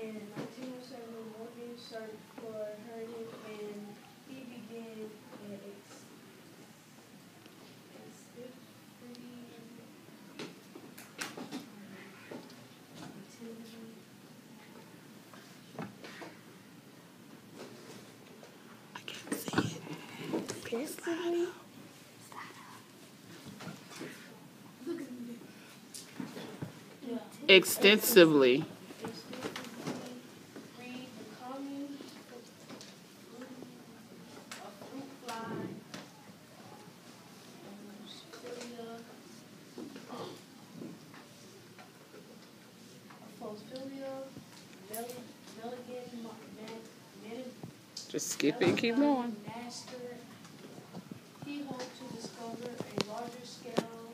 In 1907, Morgan searched for Herndon, and he began an Extensively. Extensively. read the common fruit fly, Ophilia, Milligan, Just skip it and keep going. Master. He hoped to discover a larger scale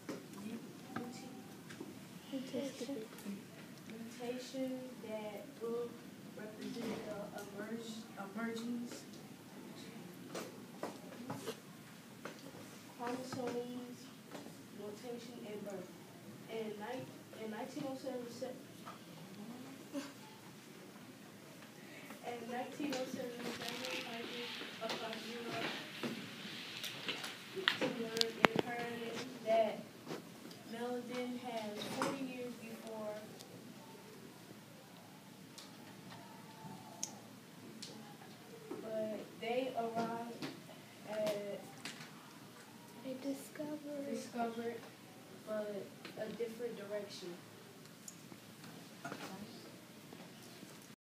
mutation that will represent the emergence chromosomes, mutation, and birth. In 1907, Samuel Fagina learned in Herndon that Meladin has 40 years before but they arrived at discovered but a different direction.